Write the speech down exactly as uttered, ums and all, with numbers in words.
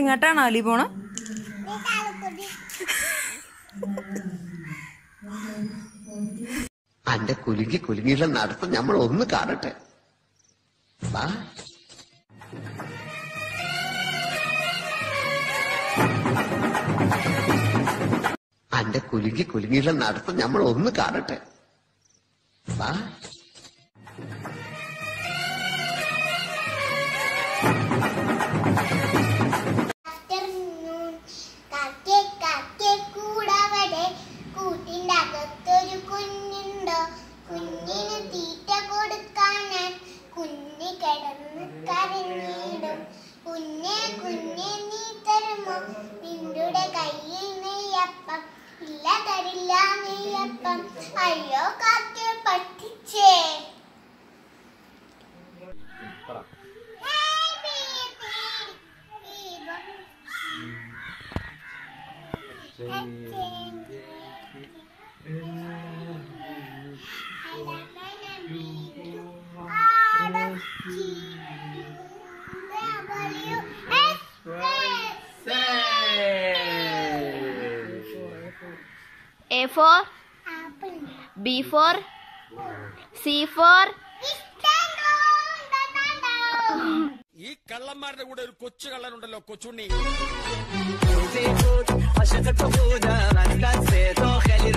എങ്ങോട്ടാണ് അലി പോണ? അന്റെ കുലുക്കി കുലുങ്ങിയുള്ള നടത്തം നമ്മൾ ഒന്ന് കാണട്ടെ. അന്റെ കുലുക്കി കുലുങ്ങിയുള്ള നടത്തം നമ്മൾ ഒന്ന് കാണട്ടെ. കൂട്ടിനകത്തൊരു കുഞ്ഞുണ്ടോ, കുഞ്ഞിന് തീറ്റ കൊടുക്കാൻ ഞാൻ കുഞ്ഞ് കിടന്ന് കരഞ്ഞിടും. കുഞ്ഞെ കുഞ്ഞെ നീ തരുമോ നിന്റെ കയ്യിൽ നെയ്യപ്പം? ഇല്ല തരില്ല നെയ്യപ്പം. അയ്യോ കാക്കെ പറ്റിച്ചേ. A for Apple. B for C for ഈ കള്ളന്മാരുടെ കൂടെ ഒരു കൊച്ചു കള്ളനുണ്ടല്ലോ, കൊച്ചുണ്ണി.